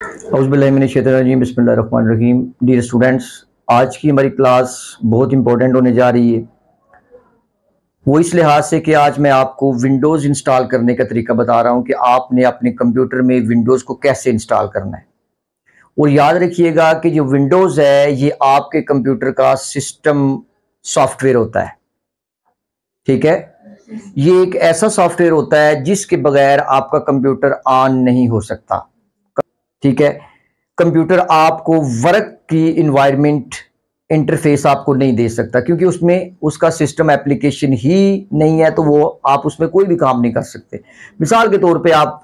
औज़ुबिल्लाहिमिनश्शैतानिर्रजीम बिस्मिल्लाहिर्रहमानिर्रहीम। Dear students, आज की हमारी क्लास बहुत इंपॉर्टेंट होने जा रही है। वो इस लिहाज से कि आज मैं आपको विंडोज़ इंस्टॉल करने का तरीका बता रहा हूँ कि आपने अपने कंप्यूटर में विंडोज़ को कैसे इंस्टॉल करना है। और याद रखिएगा कि जो विंडोज़ है ये आपके कंप्यूटर का सिस्टम सॉफ्टवेयर होता है, ठीक है। ये एक ऐसा सॉफ्टवेयर होता है जिसके बगैर आपका कंप्यूटर ऑन नहीं हो सकता, ठीक है। कंप्यूटर आपको वर्क की इन्वायरमेंट इंटरफेस आपको नहीं दे सकता, क्योंकि उसमें उसका सिस्टम एप्लीकेशन ही नहीं है, तो वो आप उसमें कोई भी काम नहीं कर सकते। मिसाल के तौर पे आप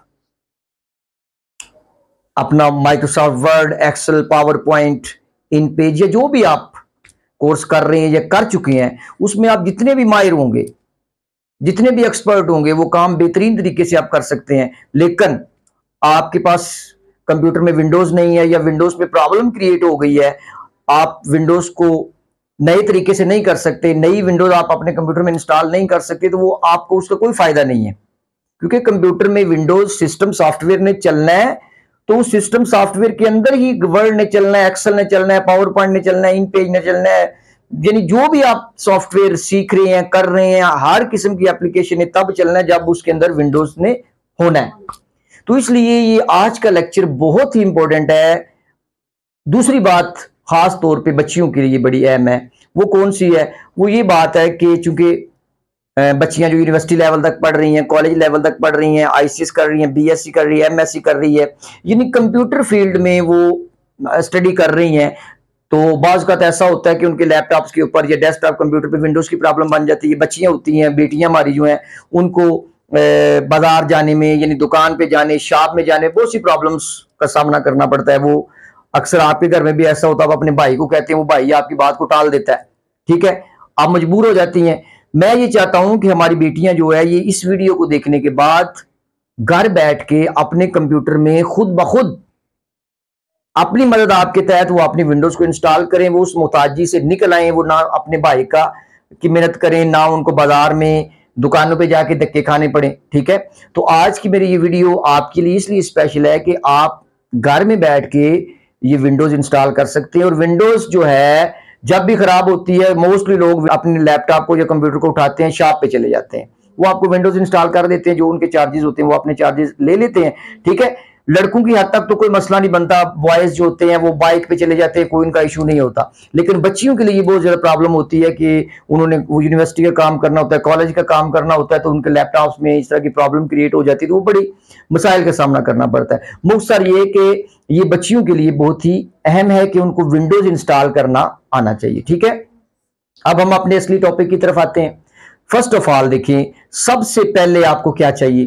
अपना Microsoft Word, Excel, PowerPoint, InPage या जो भी आप कोर्स कर रहे हैं या कर चुके हैं, उसमें आप जितने भी माहिर होंगे, जितने भी एक्सपर्ट होंगे, वो काम बेहतरीन तरीके से आप कर सकते हैं। लेकिन आपके पास कंप्यूटर में विंडोज नहीं है या विंडोज पे प्रॉब्लम क्रिएट हो गई है, आप विंडोज को नए तरीके से नहीं कर सकते, नई विंडोज आप अपने कंप्यूटर में इंस्टॉल नहीं कर सकते, तो वो आपको उसका कोई फायदा नहीं है। क्योंकि कंप्यूटर में विंडोज सिस्टम सॉफ्टवेयर ने चलना है, तो उस सिस्टम सॉफ्टवेयर के अंदर ही वर्ड ने चलना है, एक्सेल ने चलना है, पावर पॉइंट ने चलना है, इन पेज ने चलना है। यानी जो भी आप सॉफ्टवेयर सीख रहे हैं, कर रहे हैं, हर किस्म की एप्लीकेशन है तब चलना है जब उसके अंदर विंडोज ने होना है। तो इसलिए ये आज का लेक्चर बहुत ही इंपॉर्टेंट है। दूसरी बात खास तौर पे बच्चियों के लिए बड़ी अहम है, वो कौन सी है? वो ये बात है कि चूंकि बच्चियां जो यूनिवर्सिटी लेवल तक पढ़ रही हैं, कॉलेज लेवल तक पढ़ रही हैं, आईसीएस कर रही हैं, बीएससी कर रही है, एमएससी कर रही है, यानी कंप्यूटर फील्ड में वो स्टडी कर रही हैं, तो बाज़ का ऐसा होता है कि उनके लैपटॉप्स के ऊपर या डेस्कटॉप कंप्यूटर पे विंडोज की प्रॉब्लम बन जाती है। बच्चियां होती हैं, बेटियां हमारी जो हैं, उनको बाजार जाने में, यानी दुकान पे जाने, शॉप में जाने, बहुत सी प्रॉब्लम्स का सामना करना पड़ता है। वो अक्सर आपके घर में भी ऐसा होता है, आप अपने भाई को कहते हैं, वो भाई आपकी बात को टाल देता है, ठीक है, आप मजबूर हो जाती हैं। मैं ये चाहता हूं कि हमारी बेटियां जो है, ये इस वीडियो को देखने के बाद घर बैठ के अपने कंप्यूटर में खुद ब खुद अपनी मदद आपके तहत वो अपनी विंडोज को इंस्टॉल करें, वो उस मोहताजी से निकल आए, वो ना अपने भाई का की मेहनत करें, ना उनको बाजार में दुकानों पे जाके धक्के खाने पड़े, ठीक है। तो आज की मेरी ये वीडियो आपके लिए इसलिए स्पेशल है कि आप घर में बैठ के ये विंडोज इंस्टॉल कर सकते हैं। और विंडोज जो है जब भी खराब होती है, मोस्टली लोग अपने लैपटॉप को या कंप्यूटर को उठाते हैं, शॉप पे चले जाते हैं, वो आपको विंडोज इंस्टॉल कर देते हैं, जो उनके चार्जेस होते हैं वो अपने चार्जेस ले लेते हैं, ठीक है। लड़कों की हद तक तो कोई मसला नहीं बनता, बॉयज जो होते हैं वो बाइक पे चले जाते हैं, कोई उनका इशू नहीं होता। लेकिन बच्चियों के लिए ये बहुत ज्यादा प्रॉब्लम होती है कि उन्होंने वो यूनिवर्सिटी का काम करना होता है, कॉलेज का काम करना होता है, तो उनके लैपटॉप्स में इस तरह की प्रॉब्लम क्रिएट हो जाती है, तो वो बड़ी मसाइल का सामना करना पड़ता है। मुख्तसर ये कि ये बच्चियों के लिए बहुत ही अहम है कि उनको विंडोज इंस्टॉल करना आना चाहिए, ठीक है। अब हम अपने असली टॉपिक की तरफ आते हैं। फर्स्ट ऑफ ऑल देखिए, सबसे पहले आपको क्या चाहिए?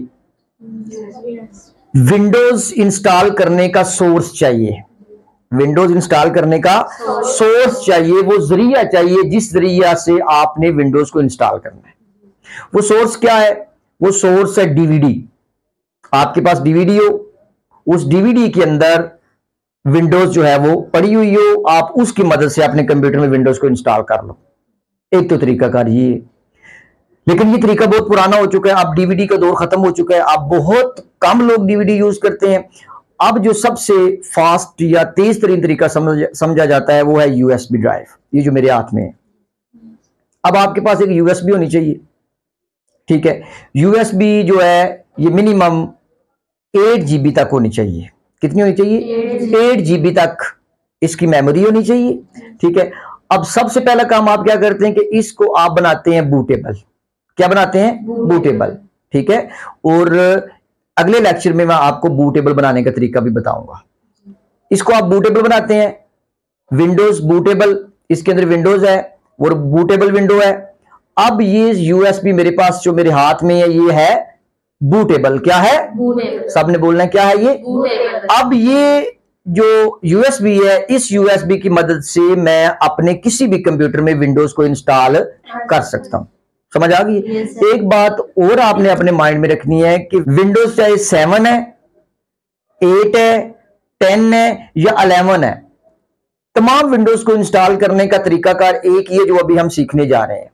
विंडोज इंस्टॉल करने का सोर्स चाहिए। विंडोज इंस्टॉल करने का सोर्स चाहिए, वो जरिया चाहिए जिस जरिया से आपने विंडोज को इंस्टॉल करना है। वो सोर्स क्या है? वो सोर्स है डीवीडी। आपके पास डीवीडी हो, उस डीवीडी के अंदर विंडोज जो है वो पड़ी हुई हो, आप उसकी मदद से अपने कंप्यूटर में विंडोज को इंस्टॉल कर लो। एक तो तरीकाकार ये, लेकिन ये तरीका बहुत पुराना हो चुका है, अब डीवीडी का दौर खत्म हो चुका है, अब बहुत कम लोग डीवीडी यूज करते हैं। अब जो सबसे फास्ट या तेज तरीन तरीका समझा जाता है वो है यूएसबी ड्राइव। ये जो मेरे हाथ में है, अब आपके पास एक यूएसबी होनी चाहिए, ठीक है। यूएसबी जो है ये मिनिमम 8 GB तक होनी चाहिए। कितनी होनी चाहिए? 8 GB तक इसकी मेमोरी होनी चाहिए, ठीक है। अब सबसे पहला काम आप क्या करते हैं कि इसको आप बनाते हैं बूटेबल। क्या बनाते हैं? बूटेबल, ठीक है। और अगले लेक्चर में मैं आपको बूटेबल बनाने का तरीका भी बताऊंगा। इसको आप बूटेबल बनाते हैं, विंडोज बूटेबल, इसके अंदर विंडोज है और बूटेबल विंडो है। अब ये यूएसबी मेरे पास जो मेरे हाथ में है, ये है बूटेबल। क्या है? बूटेबल। सबने बोलना है क्या है ये? बूटेबल। अब ये जो यूएसबी है, इस यूएसबी की मदद से मैं अपने किसी भी कंप्यूटर में विंडोज को इंस्टॉल कर सकता हूं। समझ आ गई? एक बात और आपने अपने माइंड में रखनी है कि विंडोज चाहे 7 है, 8 है, 10 है या 11 है, तमाम विंडोज को इंस्टॉल करने का तरीकाकार एक ही है जो अभी हम सीखने जा रहे हैं।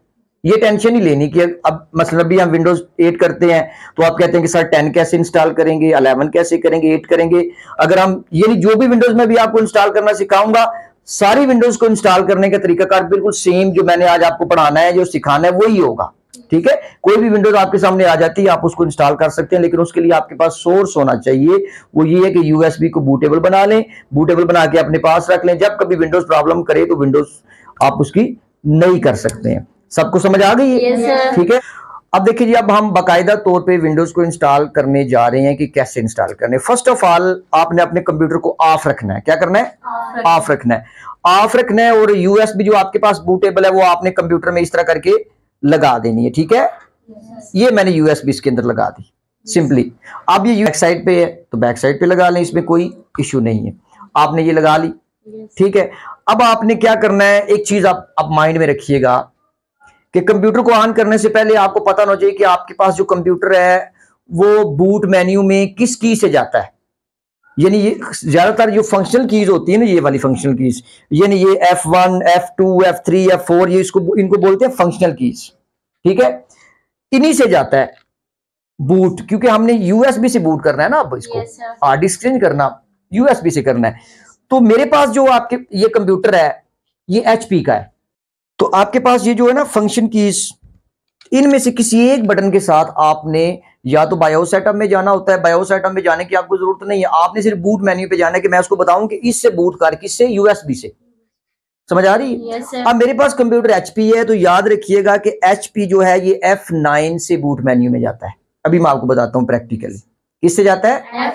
ये टेंशन ही लेनी कि अब मतलब भी हम विंडोज 8 करते हैं तो आप कहते हैं कि सर 10 कैसे इंस्टॉल करेंगे, 11 कैसे करेंगे, 8 करेंगे। अगर हम ये जो भी विंडोज में भी आपको इंस्टॉल करना सिखाऊंगा, सारी विंडोज को इंस्टॉल करने का तरीकाकार बिल्कुल सेम जो मैंने आज आपको पढ़ाना है, जो सिखाना है वही होगा। ठीक है, कोई भी विंडोज आपके सामने आ जाती है आप उसको इंस्टॉल कर सकते हैं, लेकिन उसके लिए आपके पास सोर्स होना चाहिए। वो ये है कि यूएसबी को बूटेबल बना लें, बूटेबल बना के अपने पास रख लें। जब कभी विंडोज प्रॉब्लम करे तो विंडोज आप उसकी नहीं कर सकते हैं। सबको समझ आ गई है? ठीक है, अब देखिए जी, अब हम बाकायदा तौर पे विंडोज को इंस्टॉल करने जा रहे हैं कि कैसे इंस्टॉल करने। फर्स्ट ऑफ ऑल आपने अपने कंप्यूटर को ऑफ रखना है। क्या करना है? ऑफ रखना है। ऑफ रखना है और यूएसबी जो आपके पास बूटेबल है वो आपने कंप्यूटर में इस तरह करके लगा देनी है। ठीक है, ये मैंने यूएसबी इसके अंदर लगा दी सिंपली। अब ये बैक साइड पे है तो बैक साइड पे लगा लें, इसमें कोई इश्यू नहीं है। आपने ये लगा ली, ठीक है। अब आपने क्या करना है, एक चीज आप माइंड में रखिएगा कि कंप्यूटर को ऑन करने से पहले आपको पता होना चाहिए कि आपके पास जो कंप्यूटर है वो बूट मेन्यू में किस की से जाता है। यानी ये ज्यादातर जो फंक्शनल कीज होती है ना, ये वाली फंक्शनल कीज, यानी ये F1, F2, F3, F4, ये इनको बोलते हैं फंक्शनल कीज। ठीक है, इन्हीं से जाता है बूट, क्योंकि हमने यूएसबी से बूट करना है ना। अब इसको हार्ड डिस्क से नहीं करना, यूएसबी से करना है। तो मेरे पास जो आपके ये कंप्यूटर है ये एचपी का है, तो आपके पास ये जो है ना फंक्शन कीज, इनमें से किसी एक बटन के साथ आपने या तो बायोस सेटअप में जाना होता है। बायोस सेटअप में जाने की आपको जरूरत नहीं है, आपने सिर्फ बूट मेन्यू पे जाना है कि मैं उसको बताऊं कि इससे बूट कर, किससे? यूएसबी से। समझ आ रही है? अब मेरे पास कंप्यूटर एचपी है तो याद रखिएगा कि एचपी जो है ये F9 से बूट मेन्यू में जाता है। अभी मैं आपको बताता हूं प्रैक्टिकली किससे जाता है।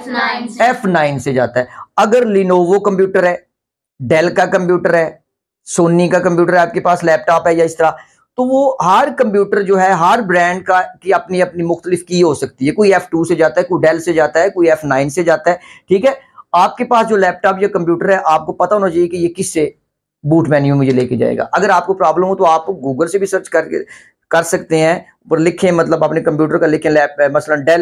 F9 से जाता है। अगर लिनोवो कंप्यूटर है, डेल का कंप्यूटर है, सोनी का कंप्यूटर है, आपके पास लैपटॉप है या इस तरह, तो वो हर कंप्यूटर जो है हर ब्रांड का की अपनी अपनी मुख्तलिफ की हो सकती है। कोई F2 से जाता है, कोई डेल से जाता है, कोई F9 से जाता है। ठीक है, आपके पास जो लैपटॉप या कंप्यूटर है आपको पता होना चाहिए कि ये किससे बूट मेन्यू मुझे लेके जाएगा। अगर आपको प्रॉब्लम हो तो आप गूगल से भी सर्च कर सकते हैं, ऊपर लिखें, मतलब अपने कंप्यूटर का लिखें मसलन डेल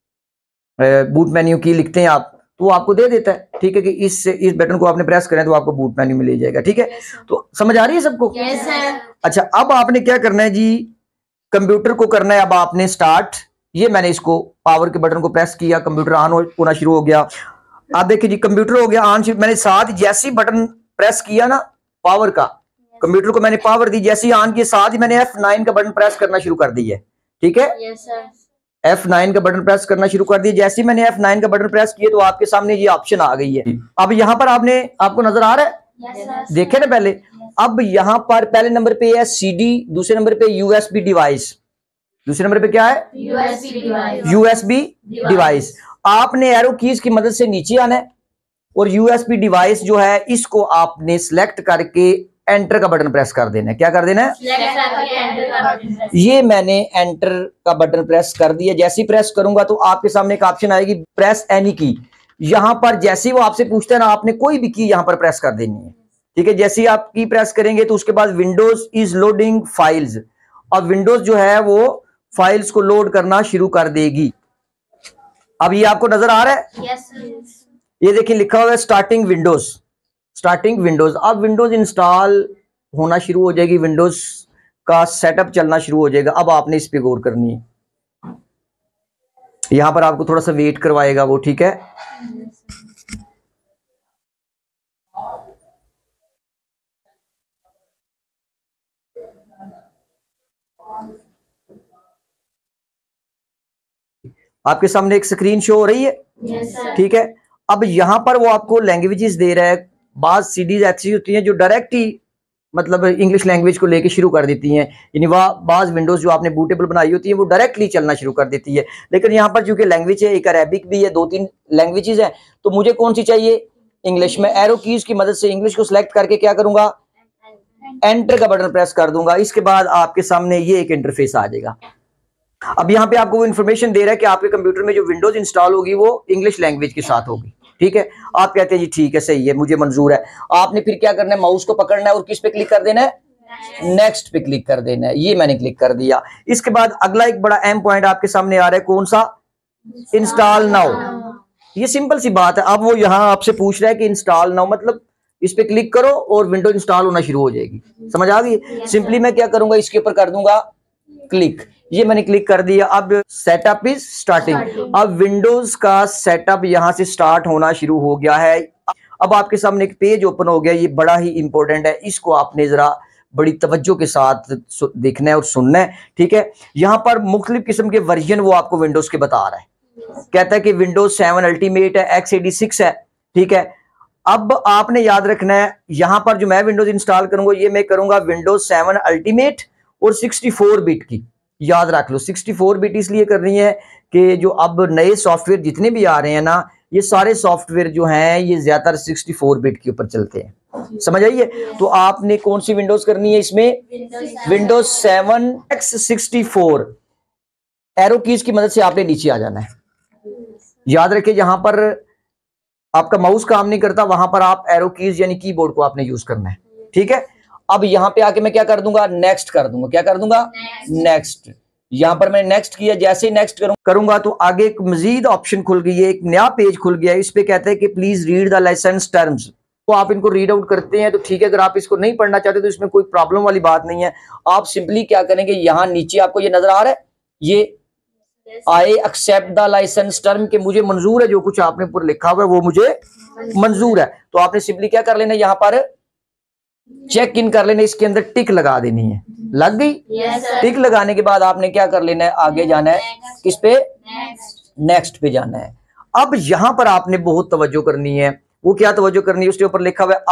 बूट मेन्यू की लिखते हैं आप, तो वो आपको दे देता है। ठीक है, कि इस बटन को आपने प्रेस करें तो आपको बूट मेन्यू में ले जाएगा। ठीक है, तो समझ आ रही है सबको? अच्छा, अब आपने क्या करना है जी, कंप्यूटर को करना है अब आपने स्टार्ट। ये मैंने इसको पावर के बटन को प्रेस किया, कंप्यूटर ऑन होना शुरू हो गया। आप देखिए जी, कंप्यूटर हो गया ऑन। मैंने साथ जैसे ही बटन प्रेस किया ना पावर का, कंप्यूटर को मैंने पावर दी, जैसे ही ऑन किया साथ ही मैंने F9 का बटन प्रेस करना शुरू कर दिया। ठीक है, F9 का बटन प्रेस करना शुरू कर दिया। जैसे ही मैंने F9 का बटन प्रेस किया तो आपके सामने ये ऑप्शन आ गई है। अब यहाँ पर आपको नजर आ रहा है, देखे ना पहले। अब यहाँ पर पहले नंबर पे है CD, दूसरे नंबर पे USB डिवाइस, दूसरे नंबर पे क्या है? USB device. आपने एरो कीज की मदद से नीचे आना है और USB डिवाइस जो है इसको आपने सिलेक्ट करके एंटर का बटन प्रेस कर देना है। क्या कर देना है? ये मैंने एंटर का बटन प्रेस कर दिया। जैसे ही प्रेस करूंगा तो आपके सामने एक ऑप्शन आएगी प्रेस एनी की। यहां पर जैसे ही वो आपसे पूछता है ना, आपने कोई भी की यहां पर प्रेस कर देनी है। ठीक है, जैसे ही आप की प्रेस करेंगे तो उसके बाद विंडोज इज लोडिंग फाइल्स, और विंडोज जो है वो फाइल्स को लोड करना शुरू कर देगी। अब ये आपको नजर आ रहा है? ये देखिए लिखा हुआ है स्टार्टिंग विंडोज, स्टार्टिंग विंडोज। अब विंडोज इंस्टॉल होना शुरू हो जाएगी, विंडोज का सेटअप चलना शुरू हो जाएगा। अब आपने इस पे गौर करनी है, यहां पर आपको थोड़ा सा वेट करवाएगा वो। ठीक है, आपके सामने एक स्क्रीन शो हो रही है। ठीक है, अब यहां पर वो आपको लैंग्वेजेस दे रहा है। बाज सीडीज ऐसी होती हैं जो डायरेक्ट ही मतलब इंग्लिश लैंग्वेज को लेके शुरू कर देती हैं, यानी वह बाज विंडोज जो आपने बूटेबल बनाई होती है वो डायरेक्टली चलना शुरू कर देती है। लेकिन यहाँ पर चूंकि लैंग्वेज है, एक अरेबिक भी है, 2-3 लैंग्वेजेस हैं, तो मुझे कौन सी चाहिए? इंग्लिश। में एरो कीज की मदद से इंग्लिश को सिलेक्ट करके क्या करूंगा? एंटर का बटन प्रेस कर दूंगा। इसके बाद आपके सामने ये एक इंटरफेस आ जाएगा। अब यहाँ पे आपको वो इन्फॉर्मेशन दे रहा है कि आपके कंप्यूटर में जो विंडोज इंस्टॉल होगी वो इंग्लिश लैंग्वेज के साथ होगी। ठीक है, आप कहते हैं जी ठीक है, सही है, मुझे मंजूर है। आपने फिर क्या करना है? माउस को पकड़ना है और किस पे क्लिक कर देना है? नेक्स्ट पे क्लिक कर देना है। ये मैंने क्लिक कर दिया। इसके बाद अगला एक बड़ा अहम पॉइंट आपके सामने आ रहा है, कौन सा? Install now. ये सिंपल सी बात है। अब वो यहाँ आपसे पूछ रहा है कि इंस्टॉल नाउ मतलब इस पे क्लिक करो और विंडो इंस्टॉल होना शुरू हो जाएगी। समझ आ गई? सिंपली मैं क्या करूंगा, इसके ऊपर कर दूंगा क्लिक, ये मैंने क्लिक कर दिया। अब सेटअप इज स्टार्टिंग। अब विंडोज का सेटअप यहां से स्टार्ट होना शुरू हो गया है। अब आपके सामने एक पेज ओपन हो गया, ये बड़ा ही इंपॉर्टेंट है, इसको आपने जरा बड़ी तवज्जो के साथ देखना है और सुनना है, ठीक है। यहां पर मुख्तलिफ किस्म के वर्जन वो आपको विंडोज के बता रहा है, कहता है कि विंडोज 7 अल्टीमेट है, x86 है, ठीक है। अब आपने याद रखना है, यहां पर जो मैं विंडोज इंस्टॉल करूंगा ये मैं करूंगा विंडोज 7 अल्टीमेट और 64 बिट की, याद रख लो। 64 बिट इसलिए करनी है कि जो अब नए सॉफ्टवेयर जितने भी आ रहे हैं ना, ये सारे सॉफ्टवेयर जो हैं ये ज्यादातर 64 बिट के ऊपर चलते हैं, समझ आइए। तो आपने कौन सी विंडोज करनी है इसमें, विंडोज 7 x64। एरो कीज की मदद से आपने नीचे आ जाना है। याद रखिए जहां पर आपका माउस काम नहीं करता वहां पर आप एरो कीज यानी कीबोर्ड को आपने यूज करना है, ठीक है। अब यहां पे आके मैं क्या कर दूंगा, नेक्स्ट कर दूंगा। क्या कर दूंगा, नेक्स्ट। यहां पर मैंने नेक्स्ट किया, जैसे ही नेक्स्ट करूंगा तो आगे एक मजीद ऑप्शन खुल गई है, एक नया पेज खुल गया है। इस पे कहते हैं कि please read the licence terms. तो आप इनको रीड आउट करते हैं तो ठीक है, अगर आप इसको नहीं पढ़ना चाहते तो इसमें कोई प्रॉब्लम वाली बात नहीं है। आप सिंपली क्या करेंगे, यहां नीचे आपको ये नजर आ रहा है, ये I accept the licence term, के मुझे मंजूर है जो कुछ आपने ऊपर लिखा हुआ है वो मुझे मंजूर है। तो आपने सिंपली क्या कर लेना, यहां पर चेक इन कर लेना, इसके अंदर टिक लगा देनी है। लग गई? टिक लगाने के बाद आपने क्या कर लेना है, आगे जाना है, किस पे, नेक्स्ट पे जाना है। अब यहां पर आपने बहुत तवज्जो करनी है। वो क्या तवज्जो करनी है, उसके ऊपर लिखा हुआ है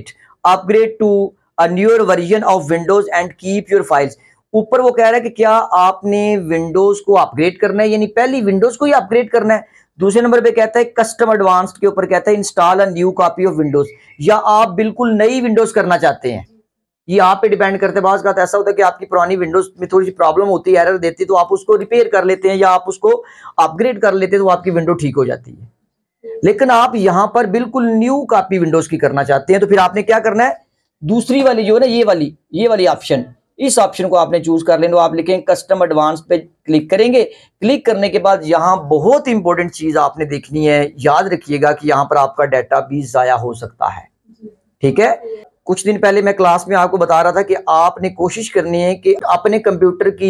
upgrade to a newer version of Windows and keep your files. ऊपर वो कह रहा है कि क्या आपने विंडोज को अपग्रेड करना है, यानी पहली विंडोज को ही अपग्रेड करना है। दूसरे नंबर पे कहता है कस्टम एडवांस्ड के ऊपर कहता है install a new copy of Windows, या आप बिल्कुल नई विंडोज करना चाहते हैं। ये आप पे डिपेंड करते हैं। बात का ऐसा होता है कि आपकी पुरानी विंडोज में थोड़ी सी प्रॉब्लम होती है, एरर देती है, तो आप उसको रिपेयर कर लेते हैं या आप उसको अपग्रेड कर लेते हैं तो आपकी विंडो ठीक हो जाती है। लेकिन आप यहां पर बिल्कुल न्यू कॉपी विंडोज की करना चाहते हैं तो फिर आपने क्या करना है, दूसरी वाली जो है ना, ये वाली ऑप्शन, इस ऑप्शन को आपने चूज कर लेना। आप लिखेंगे कस्टम एडवांस पे क्लिक करेंगे। क्लिक करने के बाद यहां बहुत इंपॉर्टेंट चीज आपने देखनी है, याद रखिएगा कि यहां पर आपका डाटा भी जाया हो सकता है, ठीक है। कुछ दिन पहले मैं क्लास में आपको बता रहा था कि आपने कोशिश करनी है कि अपने कंप्यूटर की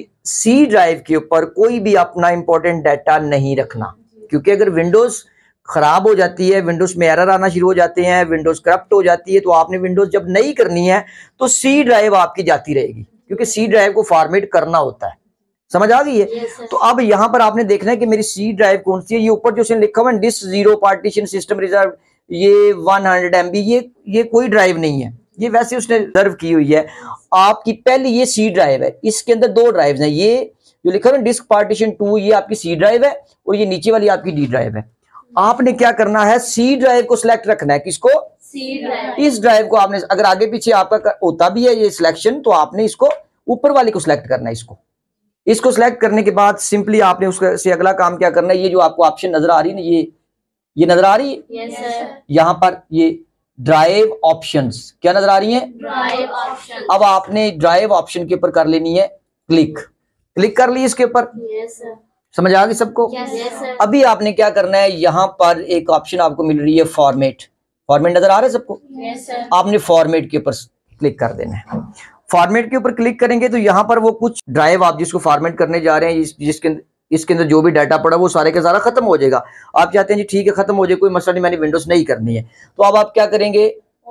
सी ड्राइव के ऊपर कोई भी अपना इंपॉर्टेंट डाटा नहीं रखना, क्योंकि अगर विंडोज खराब हो जाती है, विंडोज में एरर आना शुरू हो जाते हैं, विंडोज करप्ट हो जाती है, तो आपने विंडोज जब नई करनी है तो सी ड्राइव आपकी जाती रहेगी, क्योंकि सी ड्राइव को फॉर्मेट करना होता है। समझ आ गई है? तो अब यहां पर आपने देखना है कि मेरी सी ड्राइव कौन सी है। ये ऊपर जो लिखा हुआ है डिस्क 0 पार्टीशन सिस्टम रिजर्व, ये 100 MB, ये कोई ड्राइव नहीं है, ये वैसे उसने रिजर्व की हुई है। आपकी पहली ये सी ड्राइव है, इसके अंदर दो ड्राइव हैं, ये जो लिखा हुआ है डिस्क पार्टीशन 2, ये आपकी सी ड्राइव है और ये नीचे वाली आपकी डी ड्राइव है। आपने क्या करना है, सी ड्राइव को सिलेक्ट रखना है। किसको? C drive. इस ड्राइव को आपने, अगर आगे पीछे आपका होता भी है ये सिलेक्शन, तो आपने इसको ऊपर वाले को सिलेक्ट करना है। इसको सिलेक्ट करने के बाद सिंपली आपने उससे अगला काम क्या करना है, ये जो आपको ऑप्शन नजर आ रही है ना, ये नजर आ रही है, yes, यहां पर ये ड्राइव ऑप्शंस क्या नजर आ रही है, ड्राइव ऑप्शन। अब आपने ड्राइव ऑप्शन के ऊपर कर लेनी है क्लिक कर ली इसके ऊपर, yes, समझ आ गई सबको? yes, अभी आपने क्या करना है, यहां पर एक ऑप्शन आपको मिल रही है फॉर्मेट नजर आ रहा है सबको? yes, आपने फॉर्मेट के ऊपर क्लिक कर देना है। फॉर्मेट के ऊपर क्लिक करेंगे तो यहां पर वो कुछ ड्राइव आप जिसको फॉर्मेट करने जा रहे हैं, इसके अंदर जो भी डाटा पड़ा वो सारे का सारा खत्म हो जाएगा। आप चाहते हैं जी ठीक है खत्म हो जाए, कोई मसला नहीं, मैंने विंडोज नहीं करनी है, तो अब आप क्या करेंगे,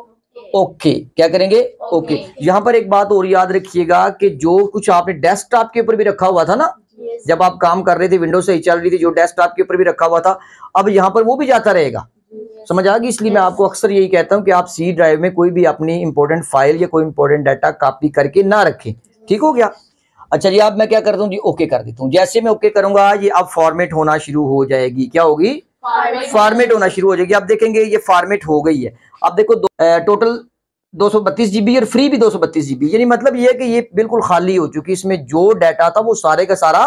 ओके। क्या करेंगे, ओके। यहां पर एक बात और याद रखिएगा कि जो कुछ आपने डेस्कटॉप के ऊपर भी रखा हुआ था ना, जब आप काम कर रहे थे विंडोज से ही चल रही थी, जो डेस्कटॉप के ऊपर भी रखा हुआ था, अब यहां पर वो भी जाता रहेगा। समझ आ गई? इसलिए मैं आपको अक्सर यही कहता हूं कि आप सी ड्राइव में कोई भी अपनी इंपॉर्टेंट फाइल या कोई इंपॉर्टेंट डाटा कॉपी करके ना रखें। ठीक हो गया? अच्छा जी, अब मैं क्या करता हूँ जी, ओके कर देता हूँ। जैसे मैं ओके करूंगा ये अब फॉर्मेट होना शुरू हो जाएगी। क्या होगी? फॉर्मेट होना शुरू हो जाएगी। आप देखेंगे ये फॉर्मेट हो गई है। अब देखो टोटल 232 GB और फ्री भी 232 GB, यानी मतलब ये है कि ये बिल्कुल खाली हो चुकी है। इसमें जो डाटा था वो सारे का सारा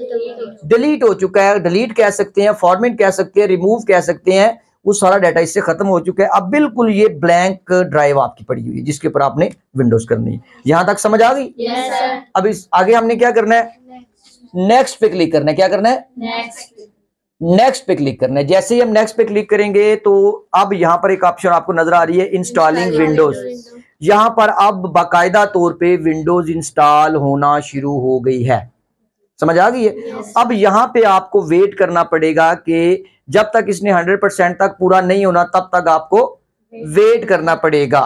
डिलीट हो चुका है। डिलीट कह सकते हैं, फॉर्मेट कह सकते हैं, रिमूव कह सकते हैं, वो सारा डाटा इससे खत्म हो चुका है। अब बिल्कुल ये ब्लैंक ड्राइव आपकी पड़ी हुई है जिसके ऊपर आपने विंडोज करनी है। यहां तक समझ आ गई? yes, अब इस आगे हमने क्या करना है, नेक्स्ट पे क्लिक करना है। क्या करना है? नेक्स्ट पे क्लिक करना है। जैसे ही हम नेक्स्ट पे क्लिक करेंगे तो अब यहां पर एक ऑप्शन आपको नजर आ रही है, इंस्टॉलिंग विंडोज। यहां पर अब बाकायदा तौर पे विंडोज इंस्टॉल होना शुरू हो गई है। समझ आ गई है? अब यहां पे आपको वेट करना पड़ेगा कि जब तक इसने 100% तक पूरा नहीं होना तब तक आपको वेट करना पड़ेगा।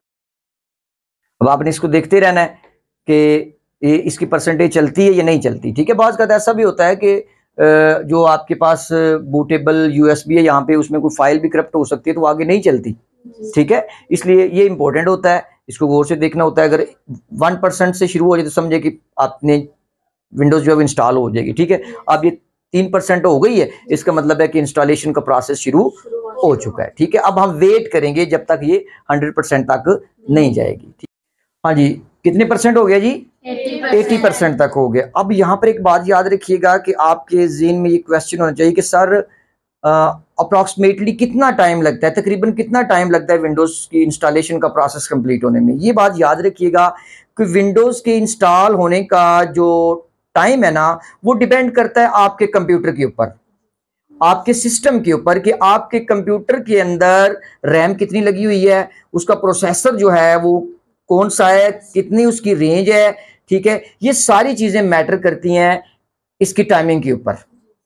अब आपने इसको देखते रहना है कि ये इसकी परसेंटेज चलती है या नहीं चलती। ठीक है, बाज़ का ऐसा भी होता है कि जो आपके पास बूटेबल यूएसबी है यहाँ पे, उसमें कोई फाइल भी करप्ट हो सकती है तो आगे नहीं चलती। ठीक है, इसलिए ये इंपॉर्टेंट होता है, इसको गौर से देखना होता है। अगर 1% से शुरू हो जाए तो समझे कि आपने विंडोज जो है इंस्टॉल हो जाएगी। ठीक है, अब ये 3% हो गई है, इसका मतलब है कि इंस्टॉलेशन का प्रोसेस शुरू हो चुका है। ठीक है, अब हम वेट करेंगे जब तक ये 100% तक नहीं जाएगी। हाँ जी, कितने परसेंट हो गया जी? 80% तक हो गया। अब यहाँ पर एक बात याद रखिएगा कि आपके ज़हन में ये क्वेश्चन होना चाहिए कि सर अप्रॉक्सीमेटली कितना टाइम लगता है, तकरीबन कितना टाइम लगता है विंडोज़ की इंस्टॉलेशन का प्रोसेस कंप्लीट होने में। ये बात याद रखिएगा कि विंडोज़ के इंस्टॉल होने का जो टाइम है ना, वो डिपेंड करता है आपके कंप्यूटर के ऊपर, आपके सिस्टम के ऊपर, कि आपके कंप्यूटर के अंदर रैम कितनी लगी हुई है, उसका प्रोसेसर जो है वो कौन सा है, कितनी उसकी रेंज है। ठीक है, ये सारी चीजें मैटर करती हैं इसकी टाइमिंग के ऊपर।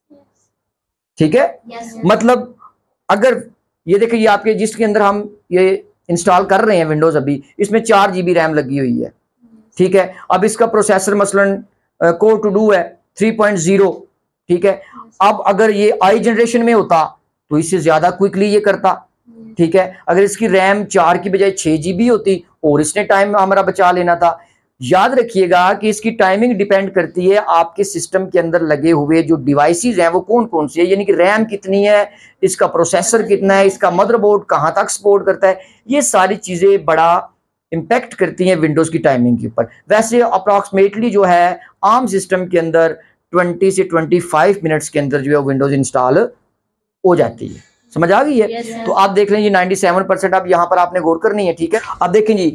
ठीक है, मतलब अगर ये देखिए, ये आपके जिसके अंदर हम ये इंस्टॉल कर रहे हैं विंडोज, अभी इसमें 4 GB रैम लगी हुई है। ठीक है, अब इसका प्रोसेसर मसलन कोर टू डू है 3.0। ठीक है, अब अगर ये आई जनरेशन में होता तो इससे ज्यादा क्विकली ये करता। ठीक है, अगर इसकी रैम 4 की बजाय 6 GB होती और इसने टाइम हमारा बचा लेना था। याद रखिएगा कि इसकी टाइमिंग डिपेंड करती है आपके सिस्टम के अंदर लगे हुए जो डिवाइसेस हैं वो कौन कौन सी है, यानी कि रैम कितनी है, इसका प्रोसेसर कितना है, इसका मदरबोर्ड कहां तक सपोर्ट करता है। ये सारी चीजें बड़ा इंपैक्ट करती हैं विंडोज की टाइमिंग के ऊपर। वैसे अप्रॉक्सीमेटली जो है आम सिस्टम के अंदर 20 से 25 मिनट्स के अंदर जो है विंडोज इंस्टॉल हो जाती है। समझ आ गई है? तो आप देख लें जी 97%। अब यहां पर आपने गौर करनी है। ठीक है, अब देखें जी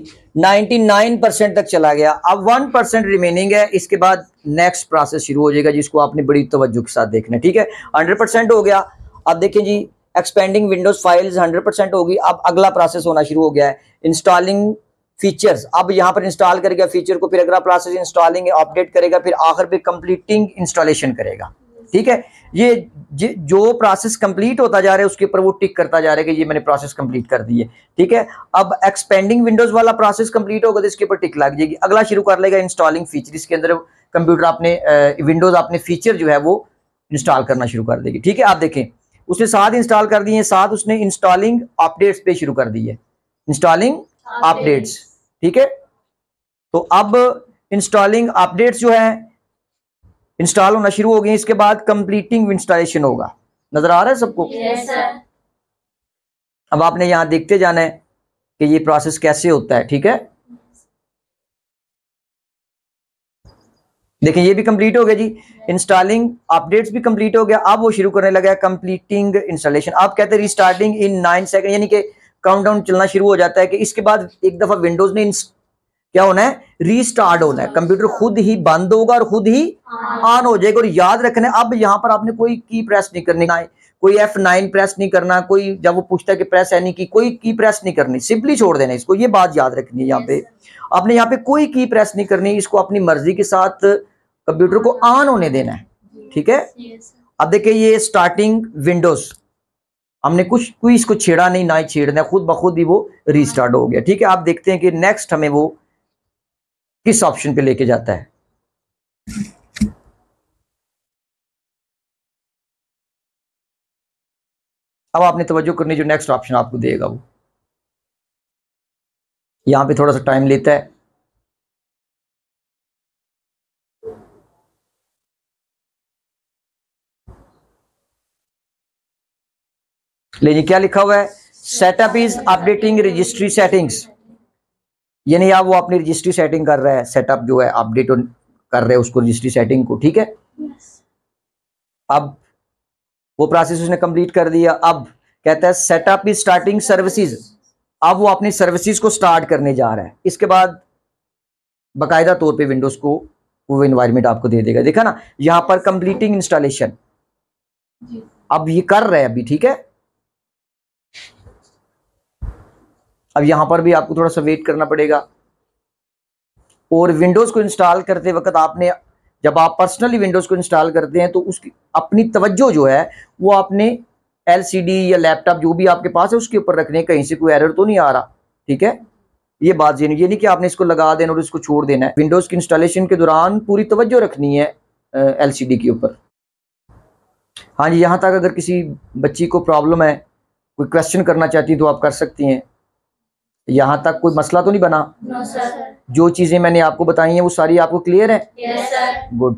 99% तक चला गया, अब 1% रिमेनिंग है। इसके बाद नेक्स्ट प्रोसेस शुरू हो जाएगा जिसको आपने बड़ी तवज्जो के साथ देखना है। ठीक है, 100% हो गया। अब देखें जी एक्सपेंडिंग विंडोज फाइल्स 100% होगी। अब अगला प्रोसेस होना शुरू हो गया है इंस्टॉलिंग फीचर्स। अब यहां पर इंस्टॉल करेगा फीचर को, फिर अगला प्रोसेस इंस्टॉलिंग अपडेट करेगा, फिर आखिर पे कंप्लीटिंग इंस्टॉलेशन करेगा। ठीक है, ये जो प्रोसेस कंप्लीट होता जा रहा है उसके ऊपर वो टिक करता जा रहा है कि ये मैंने प्रोसेस कंप्लीट कर दी है। ठीक है, अब एक्सपेंडिंग विंडोज वाला प्रोसेस कंप्लीट होगा तो इसके ऊपर टिक लग जाएगी। अगला शुरू कर लेगा इंस्टॉलिंग फीचर। इसके अंदर कंप्यूटर आपने विंडोज आपने फीचर जो है वो इंस्टॉल करना शुरू कर देगी। ठीक है, आप देखें उसने 7 इंस्टॉल कर दिए, 7 उसने इंस्टॉलिंग अपडेट्स पे शुरू कर दी है, इंस्टॉलिंग अपडेट्स। ठीक है, तो अब इंस्टॉलिंग अपडेट्स जो है इंस्टॉल होना शुरू हो गए। इसके बाद कंप्लीटिंग इंस्टॉलेशन होगा। नजर आ रहा है सबको? yes, अब आपने यहां देखते जाना है कि ये प्रोसेस कैसे होता है। ठीक है, देखिए ये भी कंप्लीट हो गया जी, इंस्टॉलिंग अपडेट्स भी कंप्लीट हो गया। अब वो शुरू करने लगा है कंप्लीटिंग इंस्टॉलेशन। आप कहते हैं रिस्टार्टिंग इन 9 सेकंड, यानी कि काउंटडाउन चलना शुरू हो जाता है कि इसके बाद एक दफा विंडोज ने क्या होना है, रीस्टार्ट होना है। कंप्यूटर खुद ही बंद होगा और खुद ही ऑन हो जाएगा। और याद रखना है अब यहां पर आपने कोई की प्रेस नहीं करनी, कोई F9 प्रेस नहीं करना, कोई जब वो पूछता है कि प्रेस एनी की, कोई की प्रेस नहीं करनी, सिंपली छोड़ देना इसको। ये बात याद रखनी है, यहाँ पे आपने यहाँ पे कोई की प्रेस नहीं करनी, इसको अपनी मर्जी के साथ कंप्यूटर को ऑन होने देना है। ठीक है, अब देखिए ये स्टार्टिंग विंडोज, हमने कुछ कोई इसको छेड़ा नहीं, ना ही छेड़ना, खुद ब खुद ही वो रीस्टार्ट हो गया। ठीक है, आप देखते हैं कि नेक्स्ट हमें वो किस ऑप्शन पे लेके जाता है। अब आपने तवज्जो करनी, जो नेक्स्ट ऑप्शन आपको देगा वो यहां पे थोड़ा सा टाइम लेता है। लेकिन क्या लिखा हुआ है, setup is updating registry settings, यानी आप वो अपनी रजिस्ट्री सेटिंग कर रहा है, सेटअप जो है अपडेट कर रहे हैं उसको, रजिस्ट्री सेटिंग को। ठीक है, अब वो प्रोसेस उसने कंप्लीट कर दिया। अब कहता है सेटअप इज स्टार्टिंग सर्विसेज, अब वो अपनी सर्विसेज को स्टार्ट करने जा रहा है। इसके बाद बाकायदा तौर पे विंडोज को वो एनवायरनमेंट आपको दे देगा। देखा ना यहां पर कंप्लीटिंग इंस्टॉलेशन, अब ये कर रहे हैं अभी। ठीक है, अब यहाँ पर भी आपको थोड़ा सा वेट करना पड़ेगा। और विंडोज़ को इंस्टॉल करते वक्त आपने, जब आप पर्सनली विंडोज़ को इंस्टॉल करते हैं तो उसकी अपनी तवज्जो जो है वो आपने LCD या लैपटॉप जो भी आपके पास है उसके ऊपर रखने, कहीं से कोई एरर तो नहीं आ रहा, ठीक है। ये बात ये नहीं कि आपने इसको लगा देना और इसको छोड़ देना है। विंडोज़ की इंस्टॉलेशन के दौरान पूरी तवज्जो रखनी है LCD के ऊपर। हाँ जी, यहाँ तक अगर किसी बच्ची को प्रॉब्लम है, कोई क्वेश्चन करना चाहती है तो आप कर सकती हैं। यहाँ तक कोई मसला तो नहीं बना? No sir. जो चीज़ें मैंने आपको बताई हैं वो सारी आपको क्लियर है? Yes sir. गुड।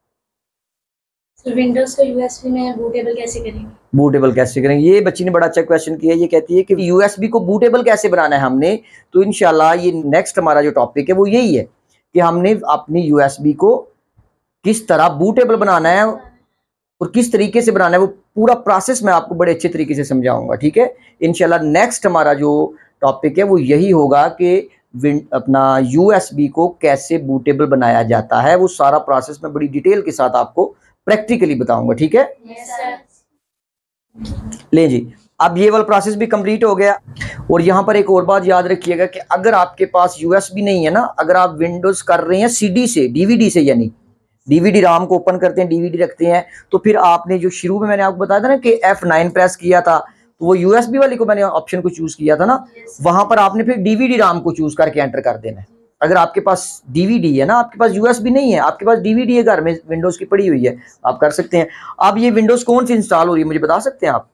विंडोज को यूएसबी में बूटेबल कैसे करेंगे? बूटेबल कैसे करेंगे, ये बच्ची ने बड़ा अच्छा क्वेश्चन किया। ये कहती है कि USB को बूटेबल कैसे बनाना है हमने, तो इंशाल्लाह ये नेक्स्ट हमारा जो टॉपिक है वो यही है कि हमने अपनी USB को किस तरह बूटेबल बनाना है और किस तरीके से बनाना है, वो पूरा प्रोसेस मैं आपको बड़े अच्छे तरीके से समझाऊंगा, ठीक है। इंशाल्लाह नेक्स्ट हमारा जो टॉपिक है वो यही होगा कि अपना USB को कैसे बूटेबल बनाया जाता है, वो सारा प्रोसेस मैं बड़ी डिटेल के साथ आपको प्रैक्टिकली बताऊंगा, ठीक है। Yes sir. ले जी, अब ये वाला प्रोसेस भी कंप्लीट हो गया। और यहाँ पर एक और बात याद रखिएगा कि अगर आपके पास USB नहीं है ना, अगर आप विंडोज कर रहे हैं CD से, DVD से, यानी DVD राम को ओपन करते हैं, DVD रखते हैं, तो फिर आपने जो शुरू में मैंने आपको बताया था ना कि F9 प्रेस किया था, तो वो USB वाली को मैंने ऑप्शन को चूज किया था ना, वहां पर आपने फिर DVD राम को चूज करके एंटर कर देना है। अगर आपके पास DVD है ना, आपके पास USB नहीं है, आपके पास DVD है घर में विंडोज की पड़ी हुई है, आप कर सकते हैं। अब ये विंडोज कौन सी इंस्टॉल हो रही है मुझे बता सकते हैं आप?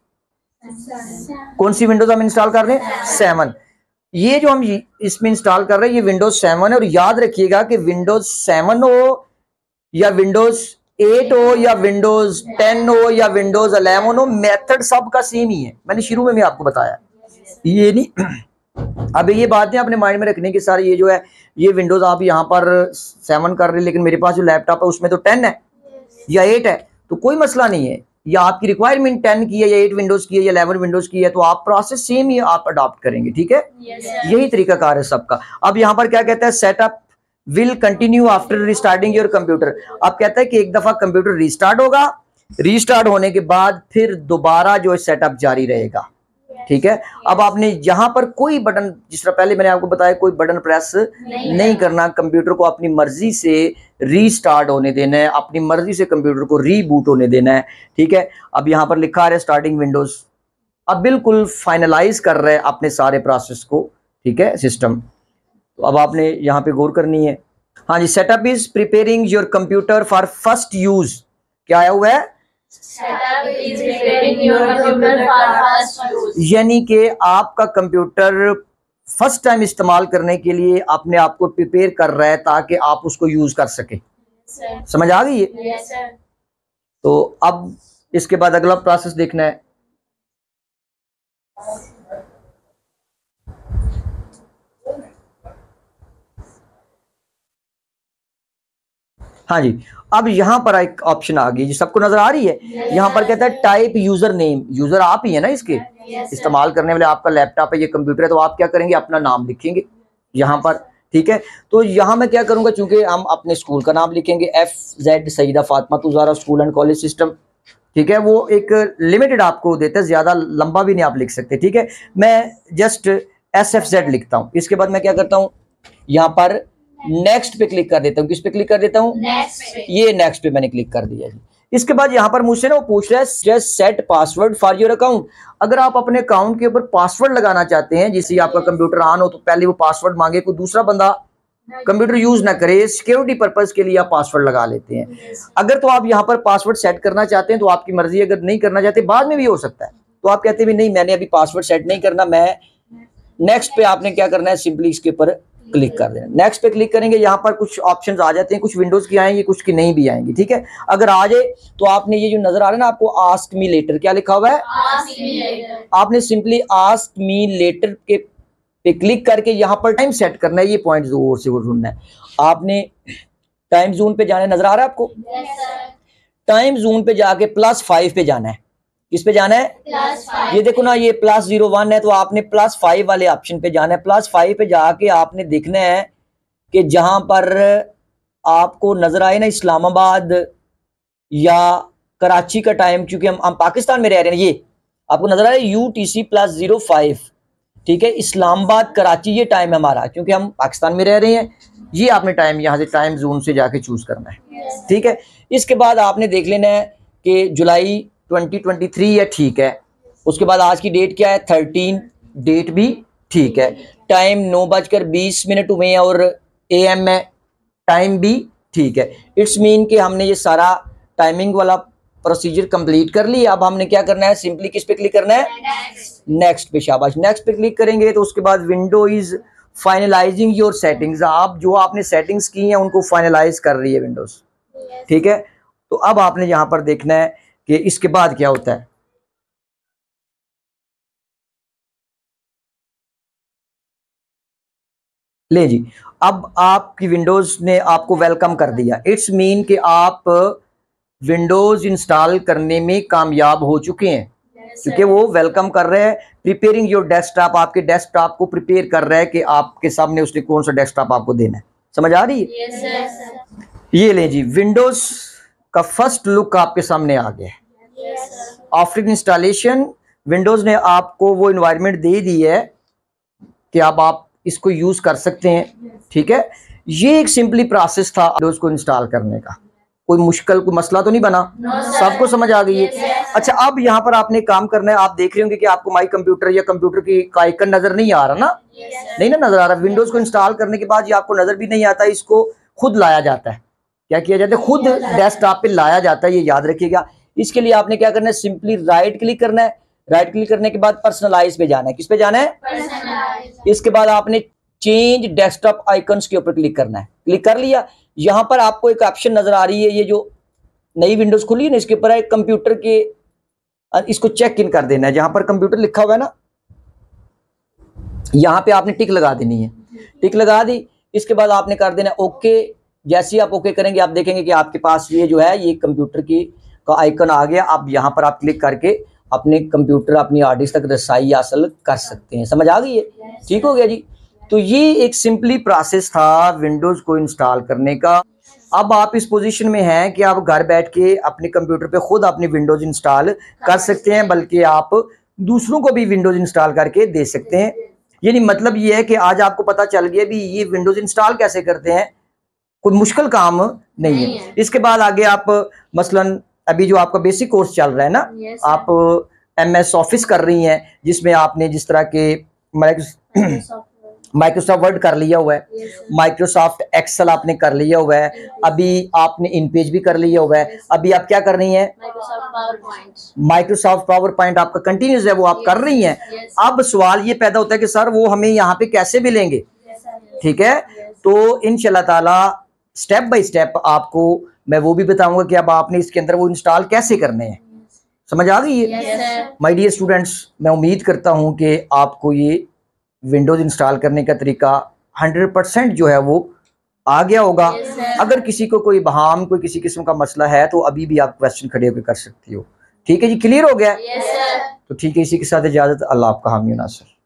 कौन सी विंडोज हम इंस्टॉल कर रहे हैं? 7। ये जो हम इसमें इंस्टॉल कर रहे हैं ये विंडोज 7 है। और याद रखिएगा कि विंडोज 7 हो या विंडोज 8 हो या विंडोज 10 हो या विंडोज 11 हो, मेथड सबका सेम ही है। मैंने शुरू में भी आपको बताया, ये नहीं। अब ये बातें अपने माइंड में रखने की सारी, ये जो है ये विंडोज आप यहाँ पर 7 कर रहे हैं, लेकिन मेरे पास जो लैपटॉप है उसमें तो 10 है या 8 है, तो कोई मसला नहीं है। या आपकी रिक्वायरमेंट 10 की है या 8 विंडोज की है या 11 विंडोज की है, तो आप प्रोसेस सेम ही आप अडॉप्ट करेंगे, ठीक है। यही तरीका कार है सबका। अब यहाँ पर क्या कहता है, setup will continue after restarting your computer. अब कहता है कि एक दफा कंप्यूटर रिस्टार्ट होगा, रिस्टार्ट होने के बाद फिर दोबारा जो सेटअप जारी रहेगा, ठीक है। अब आपने यहाँ पर कोई बटन, जिस तरह पहले मैंने आपको बताया, कोई बटन प्रेस नहीं करना, कंप्यूटर को अपनी मर्जी से रीस्टार्ट होने देना है, अपनी मर्जी से कंप्यूटर को रीबूट होने देना है, ठीक है। अब यहाँ पर लिखा है स्टार्टिंग विंडोज, अब बिल्कुल फाइनलाइज कर रहे हैं अपने सारे प्रोसेस को, ठीक है, सिस्टम। तो अब आपने यहाँ पे गौर करनी है। हाँ जी, setup is preparing your computer for first use. क्या आया हुआ है? Setup is preparing your computer for first use, यानी कि आपका कंप्यूटर फर्स्ट टाइम इस्तेमाल करने के लिए अपने आप को प्रिपेयर कर रहा है ताकि आप उसको यूज कर सके। समझ आ गई है? Yes sir. तो अब इसके बाद अगला प्रोसेस देखना है। हाँ जी, अब यहाँ पर एक ऑप्शन आ गई, सबको नजर आ रही है? यहाँ पर कहता है टाइप यूजर नेम। यूजर आप ही है ना इसके इस्तेमाल करने वाले, आपका लैपटॉप है, ये कंप्यूटर है, तो आप क्या करेंगे, अपना नाम लिखेंगे यहाँ पर, ठीक है। तो यहाँ मैं क्या करूंगा, चूंकि हम अपने स्कूल का नाम लिखेंगे, FZ Saeeda Fatima Tuzara school and college system, ठीक है। वो एक लिमिटेड आपको देता है, ज्यादा लंबा भी नहीं आप लिख सकते, ठीक है। मैं जस्ट SFZ लिखता हूँ। इसके बाद मैं क्या करता हूँ, यहाँ पर नेक्स्ट पे क्लिक कर देता हूँ। किस पे क्लिक कर देता हूँ? ये नेक्स्ट पे मैंने क्लिक कर दिया जी। इसके बाद यहाँ पर मुझसे ना वो पूछ रहा है just set password for your account. अगर आप अपने अकाउंट के ऊपर पासवर्ड लगाना चाहते हैं, जिससे आपका कंप्यूटर ऑन हो, तो पहले वो पासवर्ड मांगे, कोई दूसरा बंदा कंप्यूटर यूज ना करे, सिक्योरिटी पर्पज के लिए आप पासवर्ड लगा लेते हैं। अगर तो आप यहाँ पर पासवर्ड सेट करना चाहते हैं तो आपकी मर्जी, अगर नहीं करना चाहते बाद में भी हो सकता है, तो आप कहते हैं नहीं मैंने अभी पासवर्ड सेट नहीं करना, मैं नेक्स्ट पे आपने क्या करना है, सिंपली इसके ऊपर क्लिक कर देना। नेक्स्ट पे क्लिक करेंगे, यहाँ पर कुछ ऑप्शंस आ जाते हैं, कुछ विंडोज की आएंगी, कुछ की नहीं भी आएंगी, ठीक है। अगर आ जाए तो आपने ये जो नजर आ रहा है ना आपको, आस्क मी लेटर, क्या लिखा हुआ है? आपने सिंपली आस्क मी लेटर के पे क्लिक करके यहाँ पर टाइम सेट करना है। ये पॉइंट जोर से ढूंढना है आपने। टाइम जोन पे जाना, नजर आ रहा है आपको? टाइम जोन पे जाके +5 पे जाना है। किस पे जाना है? +5। ये देखो ना, ये +01 है, तो आपने +5 वाले ऑप्शन पे जाना है। +5 पे जाके आपने देखना है कि जहां पर आपको नजर आए ना इस्लामाबाद या कराची का टाइम, क्योंकि हम पाकिस्तान में रह रहे हैं, ये आपको नजर आ रहा है UTC +05। ठीक है। इस्लामाबाद कराची ये टाइम है हमारा, क्योंकि हम पाकिस्तान में रह रहे हैं। ये आपने टाइम यहाँ से टाइम जोन से जाके चूज करना है, ठीक है। इसके बाद आपने देख लेना है कि जुलाई 2023 है, ठीक है। उसके बाद आज की डेट क्या है, 13, डेट भी ठीक है। टाइम 9:20 हुए हैं और AM है, टाइम भी ठीक है। इट्स मीन कि हमने ये सारा टाइमिंग वाला प्रोसीजर कंप्लीट कर लिया। अब हमने क्या करना है, सिंपली किस पे क्लिक करना है, नेक्स्ट पे। शाबाश, नेक्स्ट पे क्लिक करेंगे तो उसके बाद window is finalising your settings. आप जो आपने सेटिंग्स की हैं उनको फाइनलाइज कर रही है विंडोज, ठीक है। तो अब आपने यहां पर देखना है कि इसके बाद क्या होता है। ले जी, अब आपकी विंडोज ने आपको वेलकम कर दिया। इट्स मीन कि आप विंडोज इंस्टॉल करने में कामयाब हो चुके हैं, क्योंकि वो वेलकम कर रहे हैं। प्रिपेयरिंग योर डेस्कटॉप, आपके डेस्कटॉप को प्रिपेयर कर रहा है कि आपके सामने उसने कौन सा डेस्कटॉप आपको देना है। समझ आ रही है? yes, ये ले जी, विंडोज का फर्स्ट लुक आपके सामने आ गया है। आफ्टर इंस्टॉलेशन विंडोज ने आपको वो इन्वायरमेंट दे दी है कि अब आप इसको यूज कर सकते हैं, ठीक है। ये एक सिंपली प्रोसेस था विंडोज को इंस्टॉल करने का, कोई मुश्किल कोई मसला तो नहीं बना, सबको समझ आ गई है। अच्छा, अब यहाँ पर आपने काम करना है। आप देख रहे होंगे कि आपको माई कंप्यूटर या कंप्यूटर की का आइकन नजर नहीं आ रहा ना, नहीं ना नजर आ रहा। विंडोज को इंस्टॉल करने के बाद ये आपको नजर भी नहीं आता, इसको खुद लाया जाता है। क्या किया जाता है, खुद डेस्कटॉप पे लाया जाता है, ये याद रखिएगा। इसके लिए आपने क्या करना है, सिंपली राइट क्लिक करना है। राइट क्लिक करने के बाद पर्सनलाइज पे जाना है। किस पे जाना है, इसके बाद आपने चेंज डेस्कटॉप आइकन्स के ऊपर क्लिक करना है। क्लिक कर लिया, यहां पर आपको एक ऑप्शन नजर आ रही है, ये जो नई विंडोज खुली है ना, इसके ऊपर है कंप्यूटर के, इसको चेक इन कर देना है। जहां पर कंप्यूटर लिखा हुआ है ना, यहां पे आपने टिक लगा देनी है। टिक लगा दी, इसके बाद आपने कर देना ओके। जैसे ही आप ओके करेंगे, आप देखेंगे कि आपके पास ये जो है, ये कंप्यूटर की का आइकन आ गया। अब यहाँ पर आप क्लिक करके अपने कंप्यूटर, अपनी हार्ड डिस्क तक रसाई हासिल कर सकते हैं। समझ आ गई है? ठीक हो गया जी। तो ये एक सिंपली प्रोसेस था विंडोज को इंस्टॉल करने का। अब आप इस पोजीशन में हैं कि आप घर बैठ के अपने कंप्यूटर पे खुद अपनी विंडोज इंस्टॉल कर सकते हैं, बल्कि आप दूसरों को भी विंडोज इंस्टॉल करके दे सकते हैं। यानी मतलब ये है कि आज आपको पता चल गया भी ये विंडोज इंस्टॉल कैसे करते हैं, कोई मुश्किल काम नहीं है। इसके बाद आगे आप मसलन अभी जो आपका बेसिक कोर्स चल रहा है ना, आप MS ऑफिस कर रही हैं, जिसमें आपने जिस तरह के माइक्रोसॉफ्ट वर्ड कर लिया हुआ है, माइक्रोसॉफ्ट एक्सेल आपने कर लिया हुआ है, अभी आपने इनपेज भी कर लिया हुआ है। अभी आप क्या कर रही हैं, माइक्रोसॉफ्ट पावर पॉइंट आपका कंटिन्यूस है, वो आप कर रही हैं। अब सवाल ये पैदा होता है कि सर वो हमें यहाँ पे कैसे मिलेंगे, ठीक है। तो इंशाल्लाह ताला स्टेप बाय स्टेप आपको मैं वो भी बताऊंगा कि अब आपने इसके अंदर वो इंस्टॉल कैसे करने हैं। समझ आ गई है? माय डियर स्टूडेंट्स, मैं उम्मीद करता हूं कि आपको ये विंडोज इंस्टॉल करने का तरीका 100% जो है वो आ गया होगा। अगर किसी को कोई बहाम, कोई किसी किस्म का मसला है तो अभी भी आप क्वेश्चन खड़े होकर कर सकती हो। ठीक है जी, क्लियर हो गया? तो ठीक है, इसी के साथ इजाजत। अल्लाह आपका हामी नासिर।